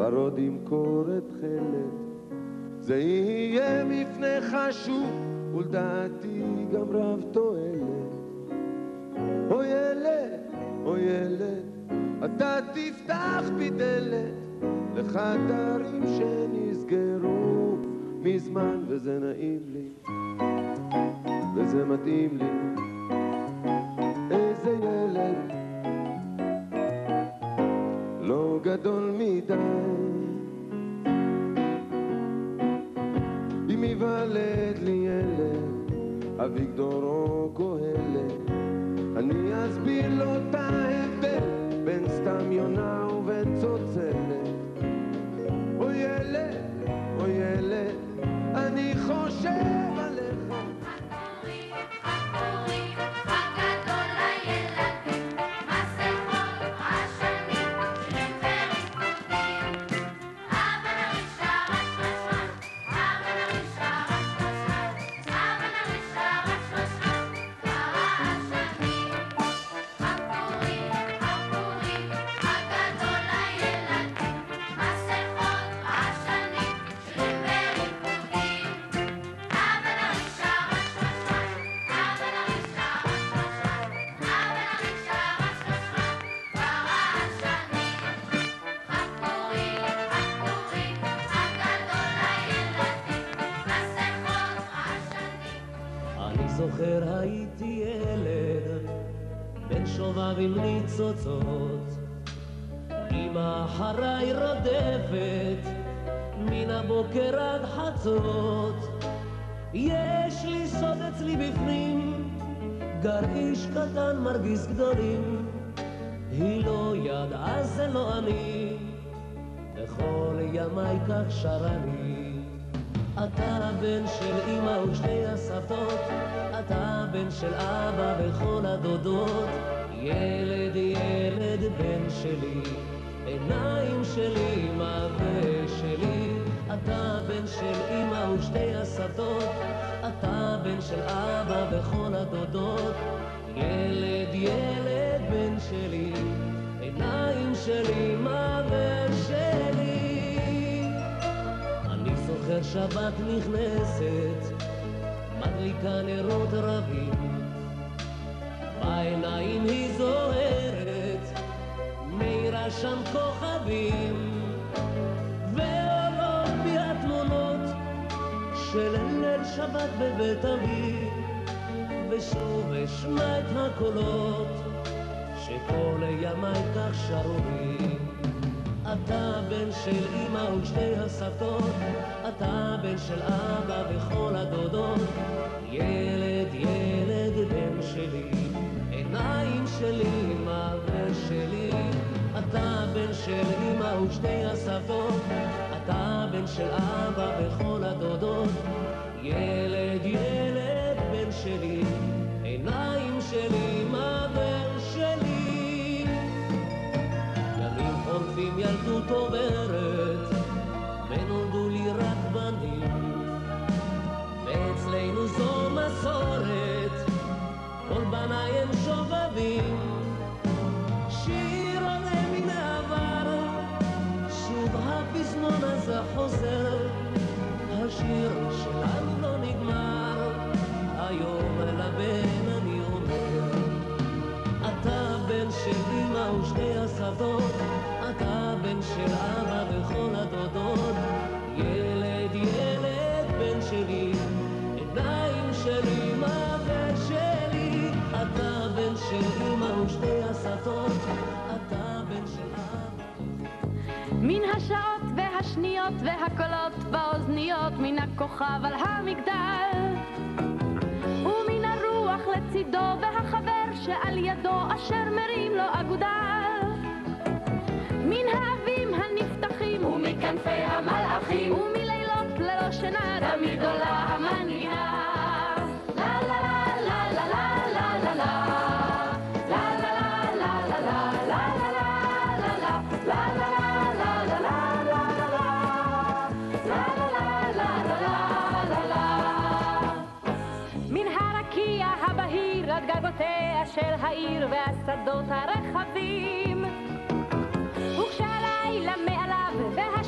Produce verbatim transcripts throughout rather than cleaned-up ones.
שרוד ימכור את חלת, זה יהיה מפנה חשוב ולדעתי גם רב תועלת. או ילד, או ילד, אתה תפתח בי דלת לחדרים שנסגרו מזמן, וזה נעים לי וזה מתאים לי. איזה ילד לא גדול מדי, אם יוולד לי ילד אביגדור או קהלת, אני אסביר לו את ההבדל בין סתם יונה ובין צוצלת. או ילד, או ילד, אני חושב עליך. חתורי, חתורי, הגדול הילדים, מסכות, רעשנים, שירים וריקודים. אבא נרישה רש רש רש, אבא נרישה רש רש רש, אבא נרישה רש רש רש, הרעשנים. חתורי, חתורי, הגדול הילדים, מסכות, רעשנים, שירים וריקודים. אבא נרישה רש רש רש, אבא נרישה רש רש רש, אבא נרישה רש רש רש, הרעשנים. חתורי, חתורי, הגדול הילדים, מסכות, רעשנים. אני זוכר הייתי ילד בן שובב עם ניצוצות, אמא אחריי רודפת מן הבוקר עד חצות. יש לי סוד אצלי בפנים, גרעיש קטן מרגיז גדולים, היא לא ידעה זה לא אני, בכל ימיי כך שרה לי. אתה בן של אמא ושתי הסבתות, אתה בן של אבא וכל הדודות. ילד ילד בן שלי, עיניים של אמא ושלי. אתה בן של אמא ושתי הסבתות, אתה בן של אבא וכל הדודות. ילד ילד בן שלי, עיניים של אמא ושלי. אני זוכר שבת נכנסת, מדליקה נרות רבים, בעיניים היא זוהרת, מאירה שם כוכבים, ועולות בי התמונות של ליל שבת בבית אבי, ושוב אשמע את הקולות שכל ימיי כך שרו לי. אתה בן של אמא ושתי הסבתות, אתה בן של אבא וכל הדודות. ילד ילד בן שלי, עיניים של אמא ושלי. אתה בן של אמא ושתי הסבתות, אתה בן של אבא וכל הדודות. ילד ילד בן שלי, עיניים של אמא ושלי. ימים חולפים ילדות עוברת, ונולדו לי רק בנים, ואצלנו זו מסורת, כל בניי הם שובבים. שיר עולה מן העבר, שוב הפזמון הזה חוזר, השיר שלנו לא נגמר, היום לבן אני אומר. אתה בן של אמא ושתי הסבתות, אתה בן של אבא וכל הדודות. ילד ילד בן שלי, עיניים של אמא ושלי. אתה בן של אמא ושתי הסבתות, אתה בן של אבא. מן השעות והשניות והקולות באוזניות, מן הכוכב על המגדל, ומן הרוח לצידו והחבר שעל ידו אשר מרים לו אגודל. מן האבים הנפתחים ומכנפי המלאכים, ומלילות ללא שינה תמיד עולה המנגינה. לה לה לה לה לה לה לה לה לה לה לה לה לה עד גגותיה של העיר והשדות הרחבים, וכשהלילה מעליו והש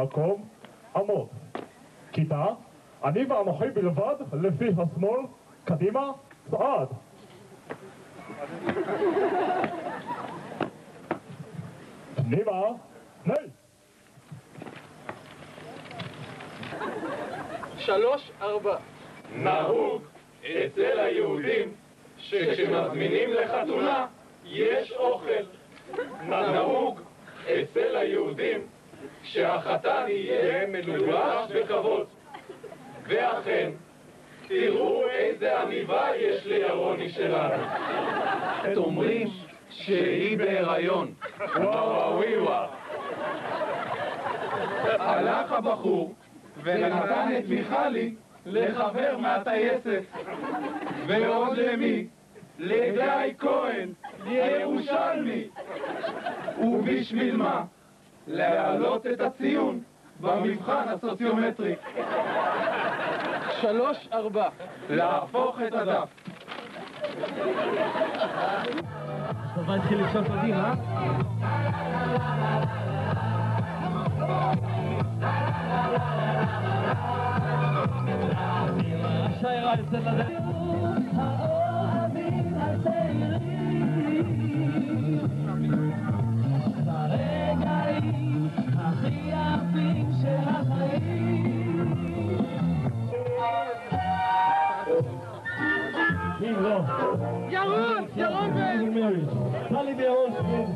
מקום עמוד. כיתה, אני ואנוכי בלבד, לפי השמאל, קדימה, צעד. פנימה, נהי. שלוש, ארבע. נהוג אצל היהודים שכשמזמינים לחתונה יש אוכל. נהוג אצל היהודים שהחתן יהיה מלובש בכבוד. ואכן, תראו איזה עניבה יש לירוני שלנו. אומרים שהיא בהיריון. וואו וואו וואו. הלך הבחור ונתן את מיכלי לחבר מהטייסת. ועוד למי? לגיא כהן, ירושלמי. ובשביל מה? להעלות את הציון במבחן הסוציומטרי. שלוש, ארבע. להפוך את הדף. טובה התחיל לשאול פגים, אה? השיירה יוצאת לדרך. האוהבים הצעירים ברגעים הכי יפים של החיים. אם לא ירון! ירון בן! טלי בירון שבין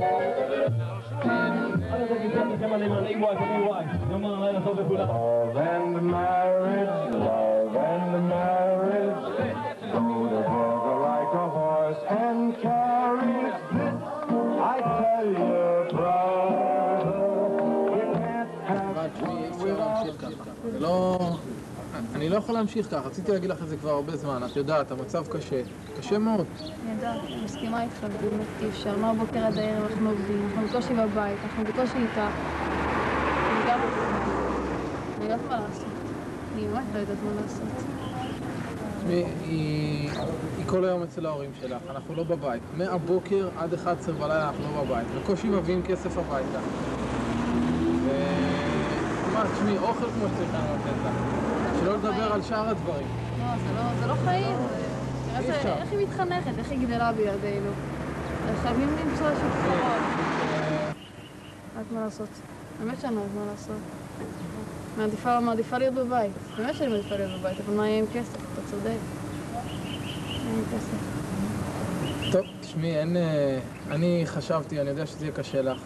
אני תגיד לכם עליהם על אי וואי ואי וואי יום הלילה טוב לכולם. Love and marriage, love and marriage, go together like a horse and carriage. This I tell you, brother, you can't have זה לא... אני לא יכול להמשיך ככה, רציתי להגיד לך את זה כבר הרבה זמן, את יודעת, המצב קשה, קשה מאוד. אני יודעת, אני מסכימה איתך, באמת אי אפשר, מהבוקר עד הערב אנחנו עובדים, אנחנו בקושי בבית, אנחנו בקושי איתה. אני גם אני לא יודעת מה לעשות, אני באמת לא יודעת מה לעשות. תשמעי, היא... היא כל היום אצל ההורים שלך, אנחנו לא בבית. מהבוקר עד אחת עשרה בלילה אנחנו לא בבית, בקושי מביאים כסף הביתה. ו... מה, תשמעי, אוכל כמו שצריך לתת לך. שלא לדבר על שאר הדברים. לא, זה לא חיים. תראה איך היא מתחנכת, איך היא גדלה בידינו. חייבים למצוא איזשהו פתרון. רק מה לעשות. באמת שאני לא יודעת מה לעשות. מעדיפה, מעדיפה להיות בבית. באמת שאני מעדיפה להיות בבית, אבל מה יהיה עם כסף? אתה צודק. מה יהיה עם כסף? טוב, תשמעי, אין... אני חשבתי, אני יודע שזה יהיה קשה לך.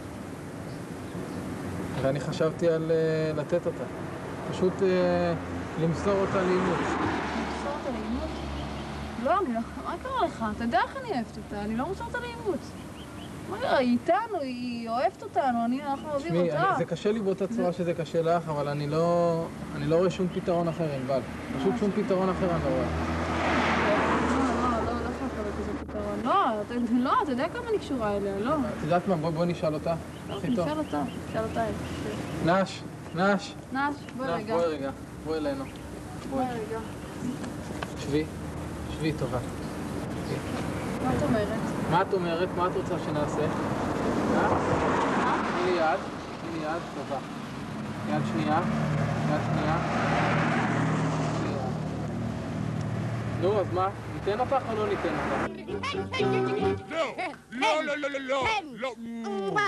ואני חשבתי על לתת אותה. פשוט למסור אותה לאימוץ. למסור אותה לאימוץ? לא, אני לא... מה קרה לך? אתה יודע איך אני אוהבת אותה, אני לא מוסר אותה לאימוץ. מה קרה? היא איתנו, היא אוהבת אותנו, אנחנו אוהבים אותה. תשמעי, זה קשה לי באותה צורה שזה קשה לך, אבל אני לא... אני לא רואה שום פתרון אחר, ענבל. פשוט שום פתרון אחר אני לא רואה. לא, לא, לא, לא יכול לקבל כזה פתרון. לא, לא, אתה יודע כמה אני קשורה אליה, לא. את יודעת מה? בואי נשאל אותה. נשאל אותה, נשאל אותה. נש, נש. נש, בואי רגע. בואי רגע, בואי אלינו. בואי רגע. שבי, שבי טובה. מה את אומרת? מה את אומרת? מה את רוצה שנעשה? מה? תני לי יד, תני לי יד, טובה. יד שנייה, יד שנייה. נו, אז מה? ניתן אותך או לא ניתן אותך? לא, לא, לא, לא, לא, לא.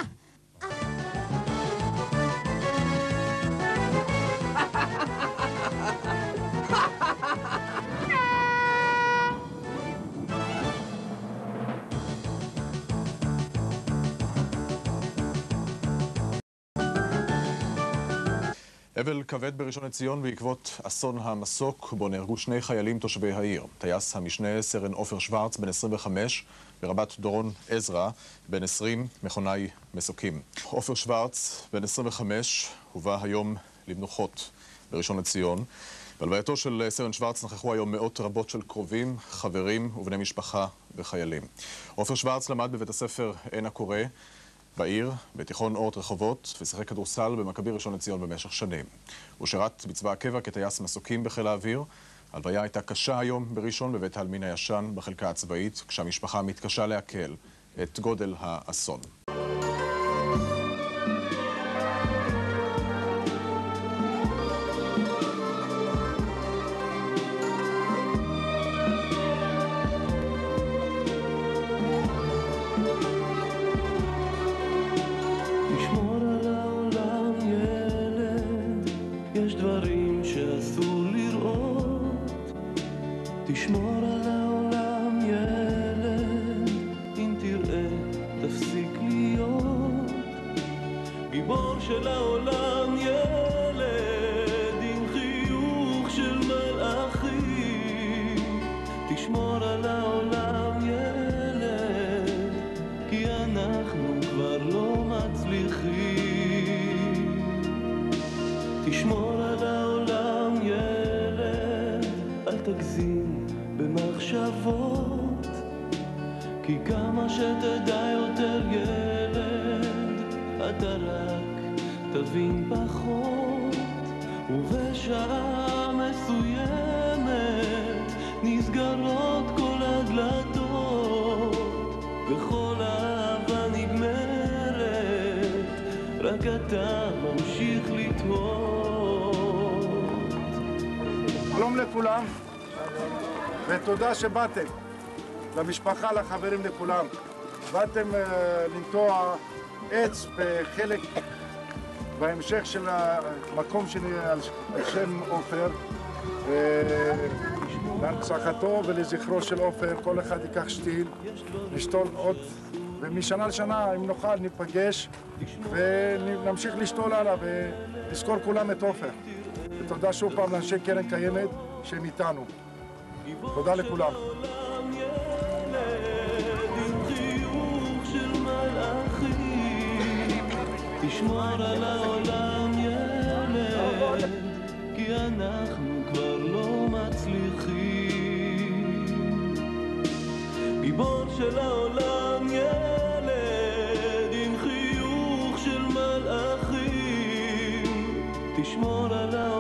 אבל כבד בראשון לציון בעקבות אסון המסוק, בו נהרגו שני חיילים תושבי העיר. טייס המשנה סרן עופר שוורץ, בן עשרים וחמש, ורבת דורון עזרא, בן עשרים, מכונאי מסוקים. עופר שוורץ, בן עשרים וחמש, הובא היום למנוחות בראשון לציון. בהלווייתו של סרן שוורץ נכחו היום מאות רבות של קרובים, חברים ובני משפחה וחיילים. עופר שוורץ למד בבית הספר עין הקורא בעיר, בתיכון אורט רחובות, ושיחק כדורסל במכבי ראשון לציון במשך שנים. הוא שירת בצבא הקבע כטייס מסוקים בחיל האוויר. ההלוויה הייתה קשה היום בראשון בבית העלמין הישן בחלקה הצבאית, כשהמשפחה מתקשה לעכל את גודל האסון. יש דברים שאסור לראות, תשמור על העולם ילד, אם תראה תפסיק להיות גיבור של העולם ילד, עם חיוך של מלאכים, תשמור על העולם ילד, כי אנחנו כבר לא מצליחים. תשמור על העולם ילד, אל תגזים במחשבות, כי כמה שתדע יותר ילד, אתה רק תבין פחות, ובשעה מסוימת נסגרות כל הדלתות, וכל אהבה נגמרת, רק אתה ממשיך לתהות. שלום לכולם, ותודה שבאתם, למשפחה, לחברים, לכולם. באתם uh, לנטוע עץ בחלק, בהמשך של המקום שלי על שם עופר, להנצחתו ולזכרו של עופר, כל אחד ייקח שתיל, נשתול עוד, ומשנה לשנה, אם נוכל, ניפגש ונמשיך לשתול הלאה ונזכור כולם את עופר. ותודה שוב פעם לאנשי קרן קיימת שהם איתנו. תודה לכולם. תשמור על העולם ילד, כי אנחנו כבר לא מצליחים. גיבור של העולם ילד, עם חיוך של מלאכים, תשמור על העולם